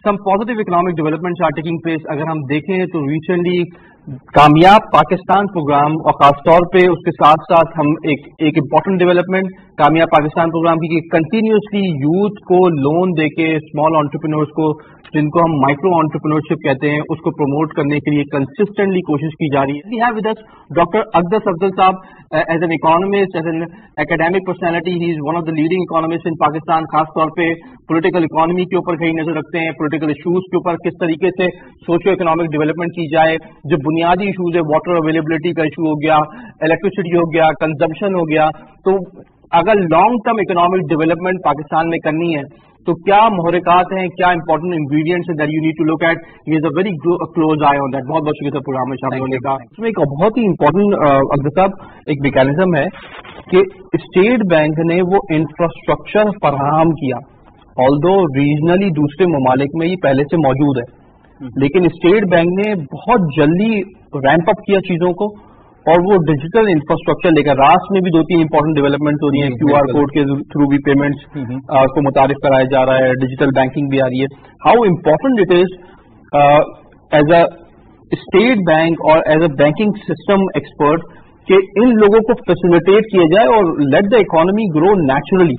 some positive economic developments are taking place. اگر ہم دیکھیں تو ریسنٹلی کامیاب پاکستان پروگرام اور خاص طور پہ اس کے ساتھ ساتھ ہم ایک امپورٹنٹ ڈیولپمنٹ کامیاب پاکستان پروگرام کی کہ کنٹینیوسلی یوتھ کو لون دے کے اسمال انٹرپرینورس کو جن کو ہم مائکرو انٹرپرینورشپ کہتے ہیں اس کو پروموٹ کرنے کے لیے کنسسٹنٹلی کوشش کی جا رہی ہے. We have with us doctor Aqdas Afzal صاحب as an economist, as an academic personality. He is one of the leading economist in Pakistan. خاص طور پہ پولیٹیکل اکانومی کے اوپر کہیں نظر رکھتے ہیں, پولیٹیکل ایشوز کے اوپر کس طریقے سے سوشو اکنامک ڈیولپمنٹ کی جائے. جو بنیادی ایشوز ہے, واٹر اویلیبلٹی کا ایشو ہو گیا, الیکٹریسٹی ہو گیا, کنزمپشن ہو گیا, تو اگر long term economic development Pakistan میں کرنی ہے تو کیا محرکات ہیں, کیا امپورٹنٹ انگریڈینٹس ہیں that you need to look at. He is a very close eye on that. بہت بہت شکریہ پروگرام میں شامل ہونے کا. اس میں ایک بہت ہی امپورٹنٹ اقدس صاحب ایک میکینزم ہے کہ اسٹیٹ بینک نے وہ انفراسٹرکچر فراہم کیا, آلدو ریجنلی دوسرے ممالک میں یہ پہلے سے موجود ہے, لیکن اسٹیٹ بینک نے بہت جلدی ریمپ اپ کیا چیزوں کو اور وہ ڈیجیٹل انفراسٹرکچر لے کر. راسٹ میں بھی 2-3 امپورٹنٹ ڈیولپمنٹ ہو رہی ہیں. کیو آر کوڈ کے تھرو بھی پیمنٹس کو متعارف کرایا جا رہا ہے, ڈیجیٹل بینکنگ بھی آ رہی ہے. How important it is as a state bank اور as a banking system expert کہ ان لوگوں کو فیسیلیٹیٹ کیا جائے اور let the economy grow naturally.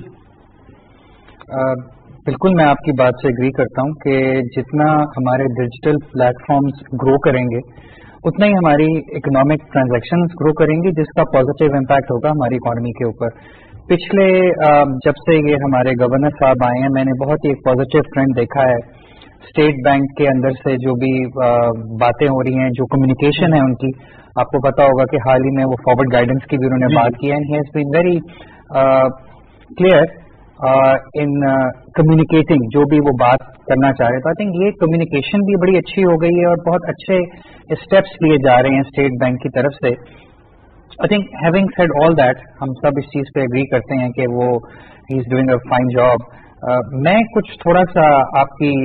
بالکل میں آپ کی بات سے اگری کرتا ہوں کہ جتنا ہمارے ڈیجیٹل پلیٹ فارمز گرو کریں گے اتنا ہی ہماری اکنامک ٹرانزیکشنز گرو کریں گی, جس کا پازیٹیو امپیکٹ ہوگا ہماری اکانومی کے اوپر. پچھلے جب سے یہ ہمارے گورنر صاحب آئے ہیں میں نے بہت ہی ایک پازیٹیو ٹرینڈ دیکھا ہے. اسٹیٹ بینک کے اندر سے جو بھی باتیں ہو رہی ہیں, جو کمیونیکیشن ہے ان کی, آپ کو پتا ہوگا کہ حال ہی میں وہ فارورڈ گائیڈنس کی بھی انہوں نے بات کی ہے. And he has been very clear in communicating جو بھی وہ بات کرنا چاہ رہے. تو آئی تھنک یہ کمیونیکیشن بھی بڑی اچھی ہو گئی ہے اور بہت اچھے اسٹیپس لیے جا رہے ہیں اسٹیٹ بینک کی طرف سے. I think having said all that ہم سب اس چیز پہ اگری کرتے ہیں کہ وہ he is doing a fine job. میں کچھ تھوڑا سا آپ کی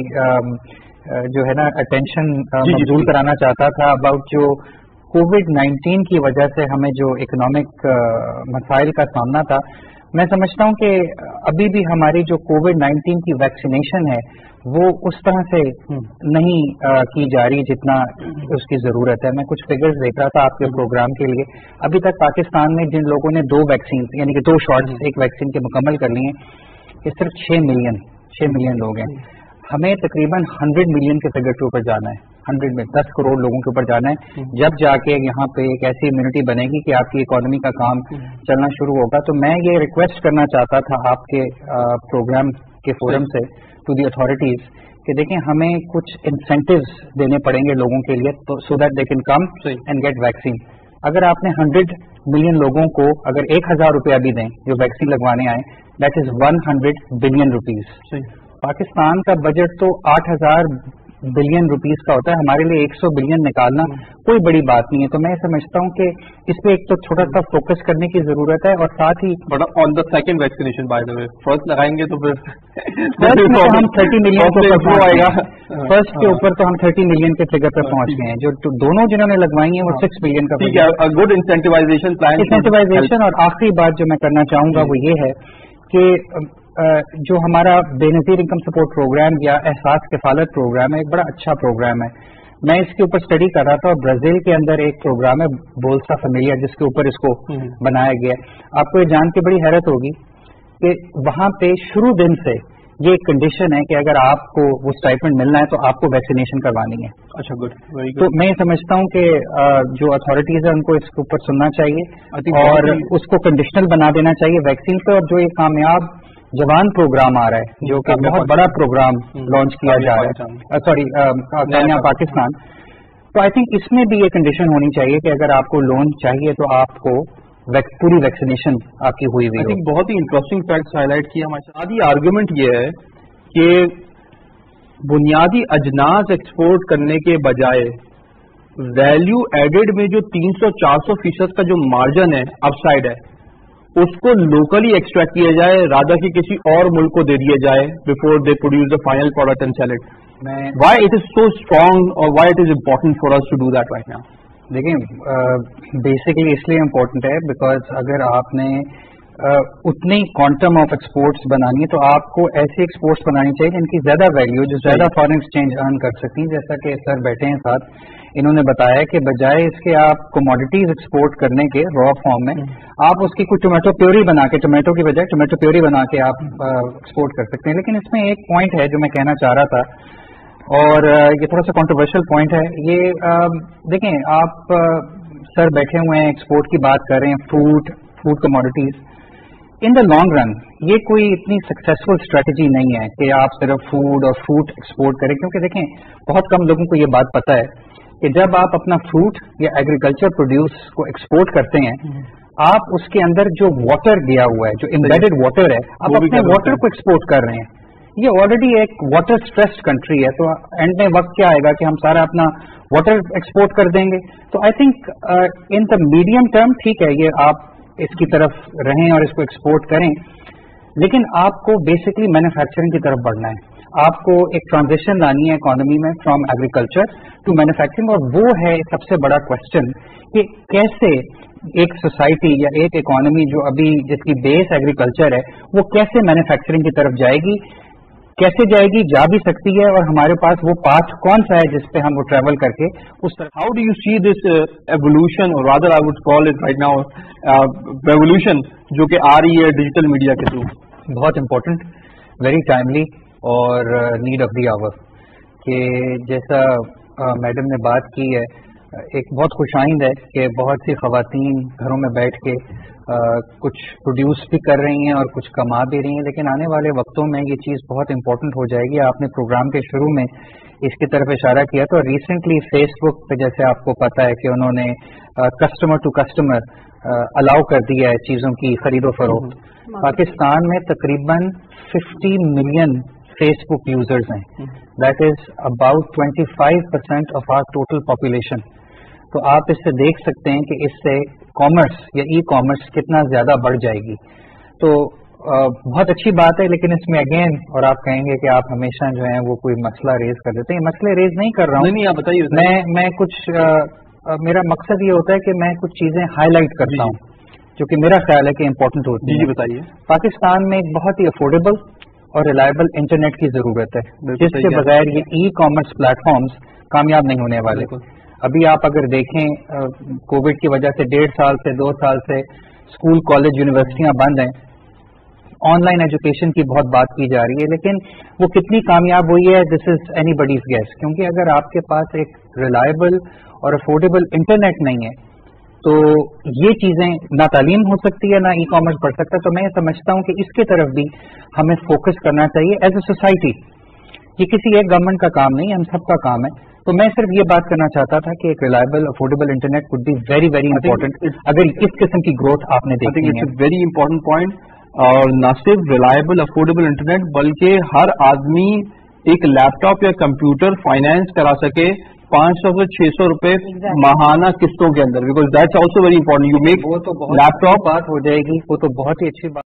جو ہے نا اٹینشن مبذول کرانا چاہتا تھا اباؤٹ جو کووڈ-19 کی وجہ سے ہمیں جو اکنامک مسائل کا سامنا تھا. میں سمجھتا ہوں کہ ابھی بھی ہماری جو کووڈ-19 کی ویکسینیشن ہے وہ اس طرح سے نہیں کی جا رہی جتنا اس کی ضرورت ہے. میں کچھ فگرز دیکھ رہا تھا آپ کے پروگرام کے لیے. ابھی تک پاکستان میں جن لوگوں نے 2 ویکسین یعنی کہ 2 شاٹس ایک ویکسین کے مکمل کر لی ہیں یہ صرف 6 ملین لوگ ہیں. ہمیں تقریباً 100 ملین کے فگر کے اوپر جانا ہے. 100 میں 10 کروڑ لوگوں کے اوپر جانا ہے. جب جا کے یہاں پہ ایک ایسی امیونٹی بنے گی کہ آپ کی اکانومی کا کام چلنا شروع ہوگا. تو میں یہ ریکویسٹ کرنا چاہتا تھا آپ کے پروگرام کے فورم سے ٹو دی اتھارٹیز کہ دیکھیں ہمیں کچھ انسینٹیوز دینے پڑیں گے لوگوں کے لیے so that they can come and get vaccine. اگر آپ نے 100 ملین لوگوں کو اگر 1000 روپیہ بھی دیں جو ویکسین لگوانے آئے, that is 100 billion rupees. Pakistan کا بجٹ تو 8000 بلین روپیز کا ہوتا ہے. ہمارے لیے 100 بلین نکالنا کوئی بڑی بات نہیں ہے. تو میں سمجھتا ہوں کہ اس پہ ایک تو چھوٹا سا فوکس کرنے کی ضرورت ہے اور ساتھ ہی on the second vaccination by the way first لگائیں گے تو پھر ہم 30 ملین آئے گا. فرسٹ کے اوپر تو ہم 30 ملین کے فگر پہ پہنچ گئے ہیں. جو دونوں جنہوں نے لگوائی ہیں وہ 6 ملین کا گڈ انسینٹیوائزیشن پلان. اور آخری بات جو میں کرنا چاہوں گا وہ یہ ہے کہ جو ہمارا بے نظیر انکم سپورٹ پروگرام یا احساس کفالت پروگرام ہے ایک بڑا اچھا پروگرام ہے. میں اس کے اوپر اسٹڈی کر رہا تھا اور برازیل کے اندر ایک پروگرام ہے بولسا فیملیا جس کے اوپر اس کو بنایا گیا. آپ کو یہ جان کے بڑی حیرت ہوگی کہ وہاں پہ شروع دن سے یہ ایک کنڈیشن ہے کہ اگر آپ کو وہ اسٹائپنڈ ملنا ہے تو آپ کو ویکسینیشن کروانی ہے. اچھا گڈ. تو میں سمجھتا ہوں کہ جو اتھارٹیز ہیں ان کو اس کے اوپر سننا چاہیے اور اس کو کنڈیشنل بنا دینا چاہیے ویکسین پہ. اور جو یہ کامیاب جوان پروگرام آ رہا ہے جو کہ بہت بڑا پروگرام لانچ کیا جا رہا ہے کامیاب پاکستان, تو آئی تھنک اس میں بھی یہ کنڈیشن ہونی چاہیے کہ اگر آپ کو لون چاہیے تو آپ کو پوری ویکسینیشن آپ کی ہوئی ہوئی. بہت ہی انٹرسٹنگ فیکٹس ہائی لائٹ کیا. ہماری آرگومنٹ یہ ہے کہ بنیادی اجناس ایکسپورٹ کرنے کے بجائے ویلیو ایڈڈ میں جو 300-400% کا جو مارجن ہے اپ سائڈ ہے اس کو لوکلی ایکسٹریکٹ کیا جائے رادر کہ کسی اور ملک کو دے دیا جائے before they produce the final product and sell it. Why it is so strong اور why it is important for us to do that right now? دیکھیں بیسکلی اس لیے امپورٹنٹ ہے بیکاز اگر آپ نے उतनी क्वांटम ऑफ एक्सपोर्ट्स बनानी है तो आपको ऐसी एक्सपोर्ट्स बनानी चाहिए जिनकी ज्यादा वैल्यू, जो ज्यादा फॉरेन एक्सचेंज अर्न कर सकती हैं। जैसा कि सर बैठे हैं साथ, इन्होंने बताया कि बजाय इसके आप कमोडिटीज एक्सपोर्ट करने के रॉ फॉर्म में, आप उसकी कुछ टोमेटो प्योरी बना के, टोमेटो की बजाय टोमेटो प्योरी बना के आप एक्सपोर्ट कर सकते हैं। लेकिन इसमें एक पॉइंट है जो मैं कहना चाह रहा था, और ये थोड़ा सा कॉन्ट्रोवर्शियल पॉइंट है। ये देखें, आप सर बैठे हुए हैं, एक्सपोर्ट की बात कर रहे हैं, food commodities. In the long run ये कोई इतनी सक्सेसफुल स्ट्रेटजी नहीं है कि आप सिर्फ फूड और फ्रूट एक्सपोर्ट करें, क्योंकि देखें बहुत कम लोगों को ये बात पता है कि जब आप अपना फ्रूट या एग्रीकल्चर प्रोड्यूस को एक्सपोर्ट करते हैं, आप उसके अंदर जो वाटर गया हुआ है, जो एम्बेडेड वाटर है, आप अपने वाटर को एक्सपोर्ट कर रहे हैं। ये ऑलरेडी एक वाटर स्ट्रेस्ड कंट्री है, तो एंड में वक्त क्या आएगा कि हम सारा अपना वाटर एक्सपोर्ट कर देंगे। तो I think in the medium term ठीक है, ये आप इसकी तरफ रहें और इसको एक्सपोर्ट करें, लेकिन आपको बेसिकली मैन्युफैक्चरिंग की तरफ बढ़ना है। आपको एक ट्रांजिशन लानी है इकोनॉमी में फ्रॉम एग्रीकल्चर टू मैन्युफैक्चरिंग, और वो है सबसे बड़ा क्वेश्चन कि कैसे एक सोसाइटी या एक इकोनॉमी जो अभी जिसकी बेस एग्रीकल्चर है, वो कैसे मैन्युफैक्चरिंग की तरफ जाएगी, कैसे जाएगी, जा भी सकती है, और हमारे पास वो पाथ कौन सा है जिस पे हम वो ट्रेवल करके उस तरफ। How do you see this evolution, और rather I would call it right now revolution, जो कि आ रही है डिजिटल मीडिया के थ्रू? बहुत इंपॉर्टेंट, वेरी टाइमली और नीड ऑफ द आवर। कि जैसा मैडम ने बात की है, एक बहुत खुशाइंद है कि बहुत सी खवातीन घरों में बैठ के कुछ प्रोड्यूस भी कर रही हैं और कुछ कमा भी रही हैं, लेकिन आने वाले वक्तों में ये चीज़ बहुत इंपॉर्टेंट हो जाएगी। आपने प्रोग्राम के शुरू में इसकी तरफ इशारा किया, तो रिसेंटली फेसबुक पे जैसे आपको पता है कि उन्होंने कस्टमर टू कस्टमर अलाउ कर दिया है चीज़ों की खरीदो फरोख्त। पाकिस्तान में तकरीबन 50 मिलियन फेसबुक यूजर्स हैं, that is about 25% of our total population. तो आप इससे देख सकते हैं कि इससे कॉमर्स या ई कॉमर्स कितना ज्यादा बढ़ जाएगी। तो बहुत अच्छी बात है, लेकिन इसमें अगेन, और आप कहेंगे कि आप हमेशा जो है वो कोई मसला रेज कर देते हैं, मसले रेज नहीं कर रहा हूँ। नहीं, आप बताइए। मैं कुछ मेरा मकसद ये होता है कि मैं कुछ चीजें हाईलाइट करता हूँ जो कि मेरा ख्याल है कि इम्पोर्टेंट होती है। जी बताइए। पाकिस्तान में एक बहुत ही अफोर्डेबल और रिलायबल इंटरनेट की जरूरत है, जिसके बगैर ये ई कॉमर्स प्लेटफॉर्म्स कामयाब नहीं होने वाले। अभी आप अगर देखें, कोविड की वजह से 1.5 साल से 2 साल से स्कूल, कॉलेज, यूनिवर्सिटियां बंद हैं, ऑनलाइन एजुकेशन की बहुत बात की जा रही है, लेकिन वो कितनी कामयाब हुई है, दिस इज एनीबडीज गेस। क्योंकि अगर आपके पास एक रिलायबल और अफोर्डेबल इंटरनेट नहीं है, तो ये चीजें ना तालीम हो सकती है, ना ई कॉमर्स बढ़ सकता है। तो मैं ये समझता हूं कि इसके तरफ भी हमें फोकस करना चाहिए एज ए सोसाइटी। ये किसी एक गवर्नमेंट का काम नहीं है, हम सबका काम है। तो मैं सिर्फ ये बात करना चाहता था कि एक reliable affordable internet would be very very important अगर इस किस्म की ग्रोथ आपने देखी है। इट्स वेरी इंपॉर्टेंट पॉइंट, और न सिर्फ रिलायबल अफोर्डेबल इंटरनेट, बल्कि हर आदमी एक लैपटॉप या कंप्यूटर फाइनेंस करा सके 500 से 600 रुपए माहाना किस्तों के अंदर, because that's also very important. You make वो तो बहुत लैपटॉप बात हो जाएगी, वो तो बहुत ही अच्छी बात।